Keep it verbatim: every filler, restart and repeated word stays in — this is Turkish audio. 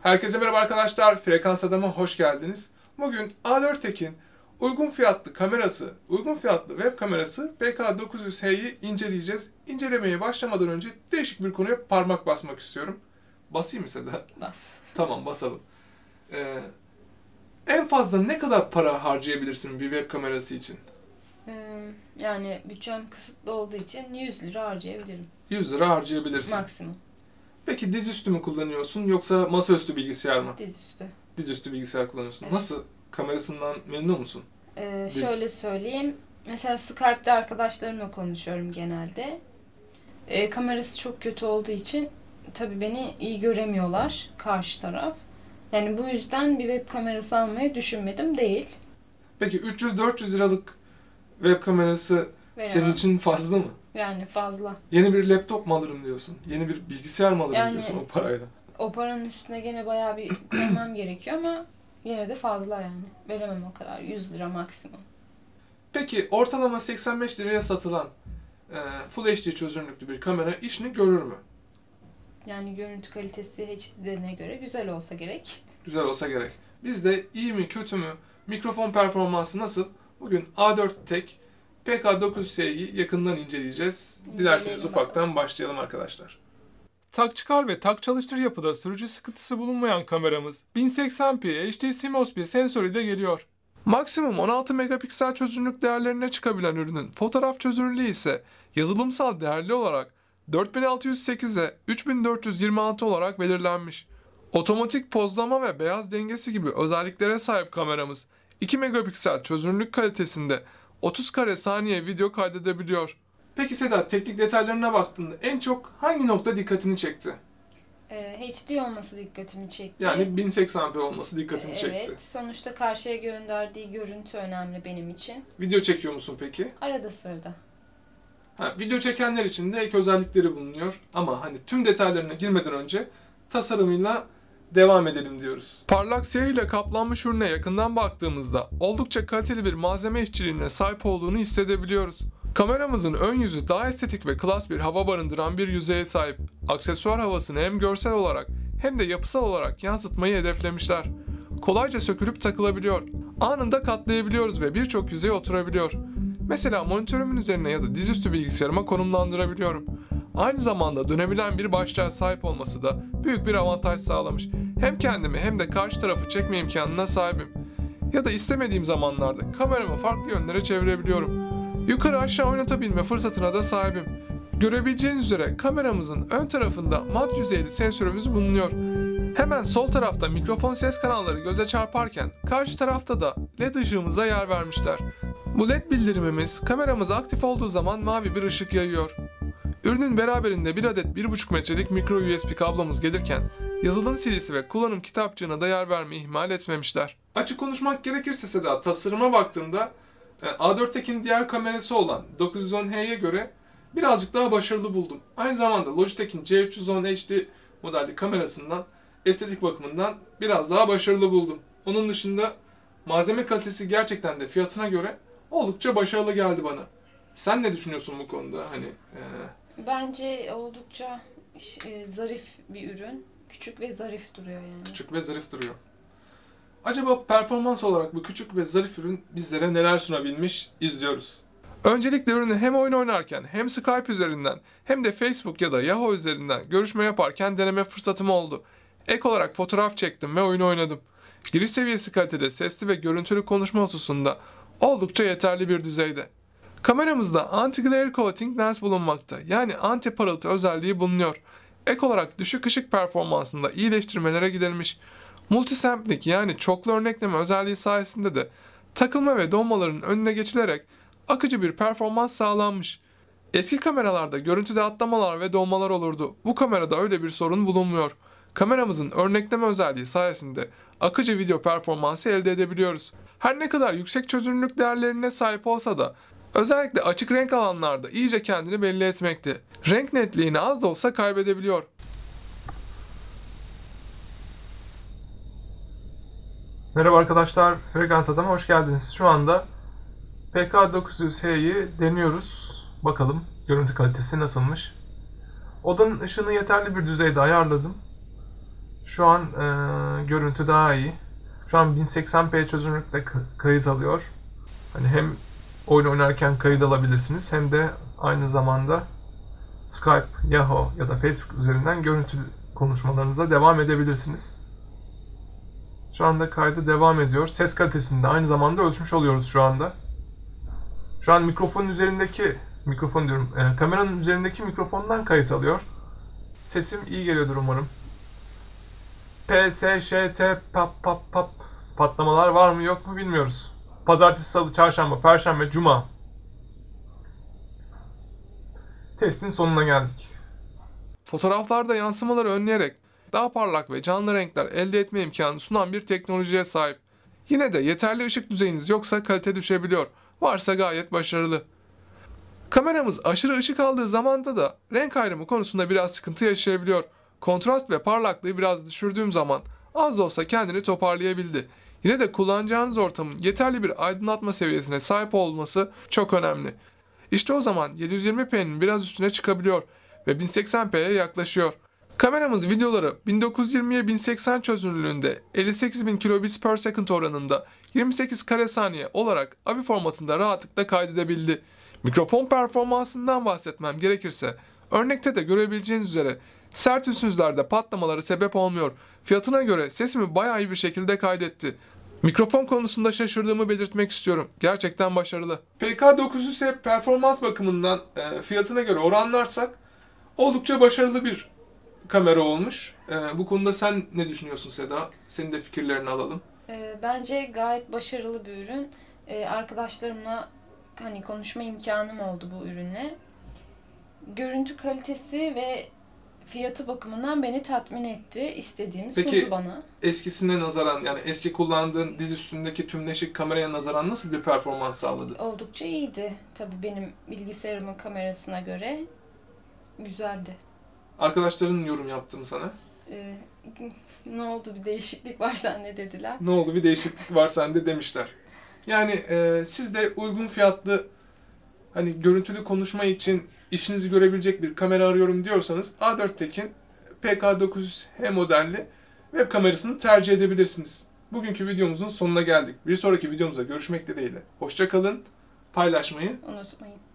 Herkese merhaba arkadaşlar, Frekans Adam'a hoş geldiniz. Bugün A dört Tek'in uygun fiyatlı kamerası, uygun fiyatlı web kamerası B K dokuz yüz H'yi inceleyeceğiz. İncelemeye başlamadan önce değişik bir konuya parmak basmak istiyorum. Basayım mı Seda? Bas. Tamam, basalım. Ee, en fazla ne kadar para harcayabilirsin bir web kamerası için? Ee, yani bütçem kısıtlı olduğu için yüz lira harcayabilirim. yüz lira harcayabilirsin. Maksimum. Peki dizüstü mü kullanıyorsun yoksa masaüstü bilgisayar mı? Dizüstü. Dizüstü bilgisayar kullanıyorsun. Evet. Nasıl? Kamerasından memnun musun? Ee, Diz- şöyle söyleyeyim. Mesela Skype'de arkadaşlarımla konuşuyorum genelde. Ee, kamerası çok kötü olduğu için tabii beni iyi göremiyorlar karşı taraf. Yani bu yüzden bir web kamerası almayı düşünmedim değil. Peki üç yüz dört yüz liralık web kamerası Veremem. senin için fazla mı? Yani fazla. Yeni bir laptop mu alırım diyorsun? Yeni bir bilgisayar mı alırım Yani- diyorsun o parayla? O paranın üstüne gene bayağı bir koymam gerekiyor ama yine de fazla yani. Veremem o kadar. yüz lira maksimum. Peki ortalama seksen beş liraya satılan e, Full H D çözünürlüklü bir kamera işini görür mü? Yani görüntü kalitesi H D'lerine göre güzel olsa gerek. Güzel olsa gerek. Biz de iyi mi kötü mü, mikrofon performansı nasıl? Bugün A dört Tek P K dokuz yüz H'yi yakından inceleyeceğiz. Dilerseniz İnceleyelim ufaktan bakalım. başlayalım arkadaşlar. Tak çıkar ve tak çalıştır yapıda sürücü sıkıntısı bulunmayan kameramız bin seksen p H D CMOS bir sensörüyle geliyor. Maksimum on altı megapiksel çözünürlük değerlerine çıkabilen ürünün fotoğraf çözünürlüğü ise yazılımsal değerli olarak dört bin altı yüz sekize üç bin dört yüz yirmi altı olarak belirlenmiş. Otomatik pozlama ve beyaz dengesi gibi özelliklere sahip kameramız iki megapiksel çözünürlük kalitesinde otuz kare saniye video kaydedebiliyor. Peki Seda, teknik detaylarına baktığında en çok hangi nokta dikkatini çekti? Ee, H D olması dikkatimi çekti. Yani bin seksen p olması dikkatini Ee, çekti. Evet. Sonuçta karşıya gönderdiği görüntü önemli benim için. Video çekiyor musun peki? Arada sırada. Ha, video çekenler için de ek özellikleri bulunuyor ama hani tüm detaylarına girmeden önce tasarımıyla devam edelim diyoruz. Parlak siyah ile kaplanmış ürüne yakından baktığımızda oldukça kaliteli bir malzeme işçiliğine sahip olduğunu hissedebiliyoruz. Kameramızın ön yüzü daha estetik ve klas bir hava barındıran bir yüzeye sahip. Aksesuar havasını hem görsel olarak hem de yapısal olarak yansıtmayı hedeflemişler. Kolayca sökülüp takılabiliyor. Anında katlayabiliyoruz ve birçok yüzeye oturabiliyor. Mesela monitörümün üzerine ya da dizüstü bilgisayarıma konumlandırabiliyorum. Aynı zamanda dönebilen bir başlığa sahip olması da büyük bir avantaj sağlamış. Hem kendimi hem de karşı tarafı çekme imkanına sahibim. Ya da istemediğim zamanlarda kameramı farklı yönlere çevirebiliyorum. Yukarı aşağı oynatabilme fırsatına da sahibim. Görebileceğiniz üzere kameramızın ön tarafında mat yüzeyli sensörümüz bulunuyor. Hemen sol tarafta mikrofon ses kanalları göze çarparken karşı tarafta da led ışığımıza yer vermişler. Bu led bildirimimiz kameramız aktif olduğu zaman mavi bir ışık yayıyor. Ürünün beraberinde bir adet bir buçuk metrelik micro U S B kablomuz gelirken yazılım C D'si ve kullanım kitapçığına da yer vermeyi ihmal etmemişler. Açık konuşmak gerekirse Seda, tasarıma baktığımda A dört Tek'in diğer kamerası olan dokuz yüz on H'ye göre birazcık daha başarılı buldum. Aynı zamanda Logitech'in C üç yüz on H D modelli kamerasından estetik bakımından biraz daha başarılı buldum. Onun dışında malzeme kalitesi gerçekten de fiyatına göre oldukça başarılı geldi bana. Sen ne düşünüyorsun bu konuda? Hani e... Bence oldukça e, zarif bir ürün. Küçük ve zarif duruyor yani. küçük ve zarif duruyor. Acaba performans olarak bu küçük ve zarif ürün bizlere neler sunabilmiş izliyoruz. Öncelikle ürünü hem oyun oynarken hem Skype üzerinden hem de Facebook ya da Yahoo üzerinden görüşme yaparken deneme fırsatım oldu. Ek olarak fotoğraf çektim ve oyun oynadım. Giriş seviyesi kalitede sesli ve görüntülü konuşma hususunda oldukça yeterli bir düzeyde. Kameramızda anti-glare coating lens bulunmakta, yani anti parıltı özelliği bulunuyor. Ek olarak düşük ışık performansında iyileştirmelere gidilmiş. Multisampling yani çoklu örnekleme özelliği sayesinde de takılma ve donmaların önüne geçilerek akıcı bir performans sağlanmış. Eski kameralarda görüntüde atlamalar ve donmalar olurdu. Bu kamerada öyle bir sorun bulunmuyor. Kameramızın örnekleme özelliği sayesinde akıcı video performansı elde edebiliyoruz. Her ne kadar yüksek çözünürlük değerlerine sahip olsa da özellikle açık renk alanlarda iyice kendini belli etmekte. Renk netliğini az da olsa kaybedebiliyor. Merhaba arkadaşlar, Frekans Adam'a hoş geldiniz. Şu anda P K dokuz yüz H'yi deniyoruz. Bakalım görüntü kalitesi nasılmış. Odanın ışığını yeterli bir düzeyde ayarladım. Şu an e, görüntü daha iyi. Şu an bin seksen p çözünürlükte kayıt alıyor. Hani hem oyun oynarken kayıt alabilirsiniz hem de aynı zamanda Skype, Yahoo ya da Facebook üzerinden görüntü konuşmalarınıza devam edebilirsiniz. Şu anda kaydı devam ediyor. Ses kalitesini de aynı zamanda ölçmüş oluyoruz şu anda. Şu an mikrofonun üzerindeki, mikrofon diyorum, e, kameranın üzerindeki mikrofondan kayıt alıyor. Sesim iyi geliyordur umarım. P, S, Ş, T, pap pap pap patlamalar var mı yok mu bilmiyoruz. Pazartesi, salı, çarşamba, perşembe, cuma. Testin sonuna geldik. Fotoğraflarda yansımaları önleyerek daha parlak ve canlı renkler elde etme imkanı sunan bir teknolojiye sahip. Yine de yeterli ışık düzeyiniz yoksa kalite düşebiliyor. Varsa gayet başarılı. Kameramız aşırı ışık aldığı zamanda da renk ayrımı konusunda biraz sıkıntı yaşayabiliyor. Kontrast ve parlaklığı biraz düşürdüğüm zaman az da olsa kendini toparlayabildi. Yine de kullanacağınız ortamın yeterli bir aydınlatma seviyesine sahip olması çok önemli. İşte o zaman yedi yüz yirmi p'nin biraz üstüne çıkabiliyor ve bin seksen p'ye yaklaşıyor. Kameramız videoları bin dokuz yüz yirmiye bin seksen çözünürlüğünde elli sekiz bin kilobits per second oranında yirmi sekiz kare saniye olarak A V I formatında rahatlıkla kaydedebildi. Mikrofon performansından bahsetmem gerekirse örnekte de görebileceğiniz üzere sert ünsüzlerde patlamaları sebep olmuyor. Fiyatına göre sesimi bayağı iyi bir şekilde kaydetti. Mikrofon konusunda şaşırdığımı belirtmek istiyorum. Gerçekten başarılı. P K dokuz yüze performans bakımından e, fiyatına göre oranlarsak oldukça başarılı bir kamera olmuş. E, bu konuda sen ne düşünüyorsun Seda? Senin de fikirlerini alalım. E, bence gayet başarılı bir ürün. E, arkadaşlarımla hani konuşma imkanım oldu bu ürünle. Görüntü kalitesi ve fiyatı bakımından beni tatmin etti. İstediğimi Peki, sundu bana. Eskisine nazaran yani eski kullandığın diz üstündeki tümleşik kameraya nazaran nasıl bir performans sağladı? Oldukça iyiydi. Tabii benim bilgisayarımın kamerasına göre güzeldi. Arkadaşların yorum yaptı mı sana? Ee, ne oldu, bir değişiklik var sende dediler. Ne oldu bir değişiklik var sende demişler. Yani e, siz de uygun fiyatlı hani görüntülü konuşma için işinizi görebilecek bir kamera arıyorum diyorsanız A dört Tek'in P K dokuz yüz H modelli web kamerasını tercih edebilirsiniz. Bugünkü videomuzun sonuna geldik. Bir sonraki videomuzda görüşmek dileğiyle. Hoşça kalın, paylaşmayı Unutmayın.